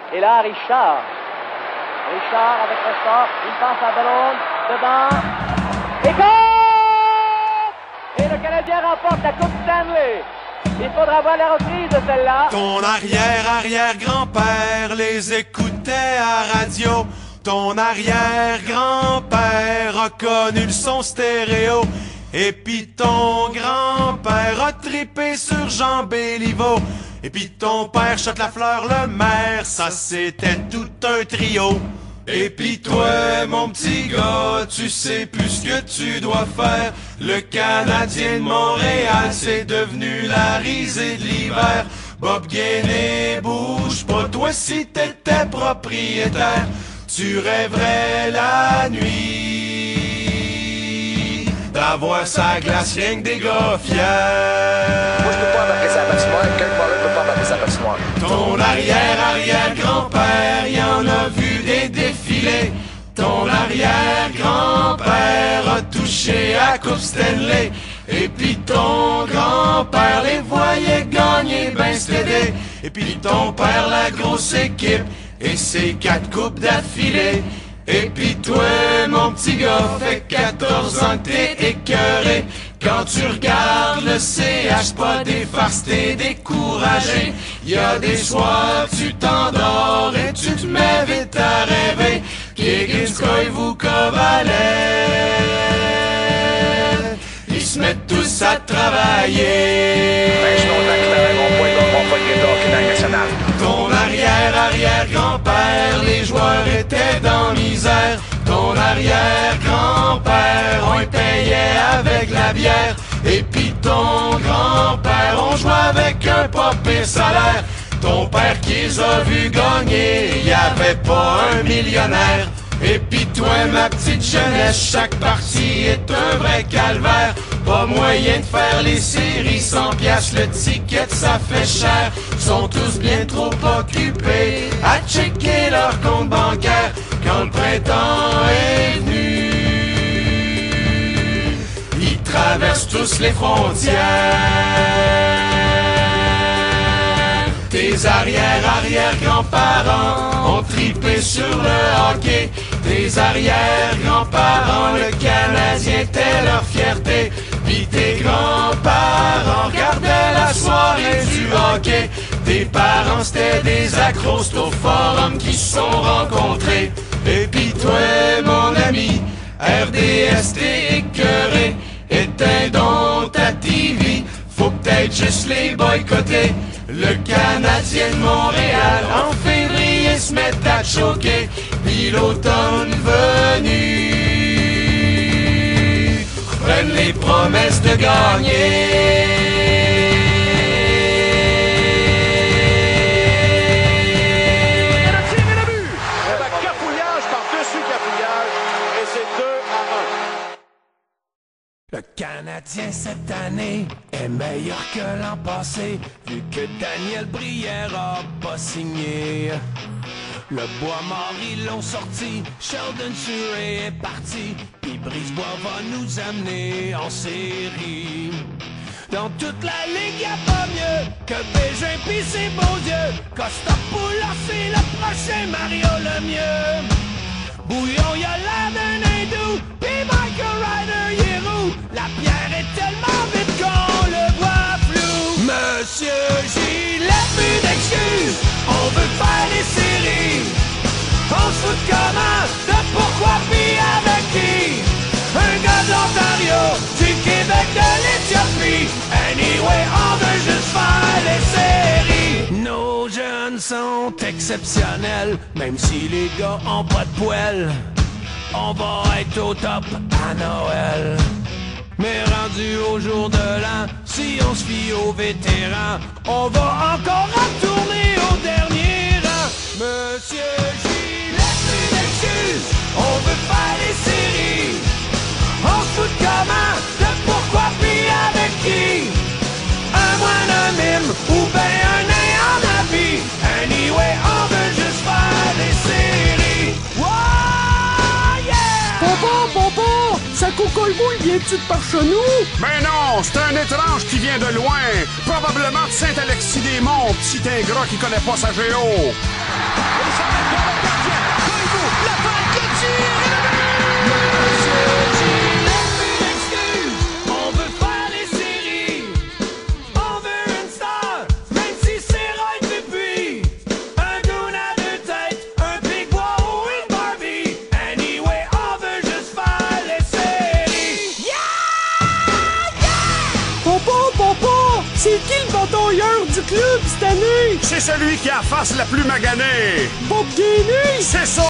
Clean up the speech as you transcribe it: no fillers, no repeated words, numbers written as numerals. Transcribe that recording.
Et là, Richard. Richard avec Restort. Il passe à Ballon. Dedans. Et goal! Et le Canadien remporte la Coupe Stanley. Il faudra voir la reprise de celle-là. Ton arrière-arrière-grand-père les écoutait à radio. Ton arrière-grand-père a connu le son stéréo. Et pis ton grand-père a trippé sur Jean Béliveau. Et pis ton père choque la fleur le maire, ça c'était tout un trio. Et pis toi, mon petit gars, tu sais plus ce que tu dois faire. Le Canadien de Montréal, c'est devenu la risée de l'hiver. Bob Gainey, bouge pas, toi si t'étais propriétaire, tu rêverais la nuit d'avoir sa glace rien que des gars fiers. Moi je peux pas embarquer sa patinoire, Kirk Muller peut pas embarquer sa patinoire. Ton arrière-arrière-grand-père, y'en a vu des défilés. Ton arrière-grand-père a touché à Coupe Stanley. Et puis ton grand-père les voyait gagner ben stédé. Et puis ton père la grosse équipe et ses 4 coupes d'affilée. Et puis toi, mon petit gars, fait 14 ans que t'es écœuré. Quand tu regardes le CH, pas des farces, t'es découragé. Y a des soirs, tu t'endors et tu te mets vite à rêver. Kiginskoy, vous Kovalev, ils se mettent tous à travailler. Ben, je n'entends que mon point de hockey dans le national. Ton arrière-arrière-grand-père, les joueurs étaient dans misère. Ton arrière-grand-père, on y payait avec la bière. Et puis ton grand-père, on jouait avec un pas pire salaire. Ton père qui les a vus gagner, y avait pas un millionnaire. Et pis toi, ma petite jeunesse, chaque partie est un vrai calvaire. Pas moyen de faire les séries, 100 piastres le ticket, ça fait cher. Sont tous bien trop occupés à checker leur compte bancaire quand le printemps est venu. Ils traversent tous les frontières. Tes arrière-arrière-grands-parents ont tripé sur le hockey. Tes arrière-grands-parents, le Canadien était leur fierté. Pis tes grands-parents regardaient la soirée du hockey. Tes parents c'était des accros, c'est au forum qui se sont rencontrés. Et pis toi, mon ami, RDS t'es écœuré. Éteins donc ta TV, faut peut-être juste les boycotter. Le Canadien de Montréal, en février, se met à choquer. Puis l'automne venu, reprennent les promesses de gagner. Le Canadien cette année est meilleur que l'an passé, vu que Daniel Brière a pas signé. Le Bois-Mort ils l'ont sorti, Sheldon Surrey est parti, puis Brisebois va nous amener en série. Dans toute la ligue y'a pas mieux que Bégin pis ses beaux yeux. Costopoulos c'est le prochain Mario Lemieux. Bouillon y'a l'air d'un hindou, pis Michael Ryder y'est roux. La pierre est tellement vite qu'on le voit flou. Monsieur Gillet, plus d'excuses, on veut faire les séries. On se fout de comment, de pourquoi pis avec qui. Un gars de l'Ontario, du Québec, de l'Éthiopie. Anyway, on veut juste faire les séries. Nos jeunes sont exceptionnels, même si les gars ont pas de poêle. On va être au top à Noël. Mais rendu au jour de l'an, si on se fie aux vétérans, on va encore retourner au dernier rang. Monsieur Gillet, plus d'excuses, on veut faire les séries. On se fout de comment, de pourquoi pis avec qui. Un moine, un mime, ou ben un nain en habit. Anyway, on veut juste faire des séries. Wow, yeah! Papa, ça coucouille-bouille vient-tu de par chez nous? Ben non, c'est un étrange qui vient de loin. Probablement de Saint-Alexis-des-Monts, petit ingrat qui connaît pas sa géo. Il s'en met pour le gardien. Koivu, la passe, le tir et le but! Monsieur Gillette, plus d'excuses. On veut faire les séries. On veut une star, même si c'est right depuis. Un goon à deux têtes, un big bois ou une Barbie. Anyway, on veut juste faire les séries. Papa, c'est qui le batailleur du club cette année? C'est celui qui a la face la plus maganée. Bob Gainey? C'est ça!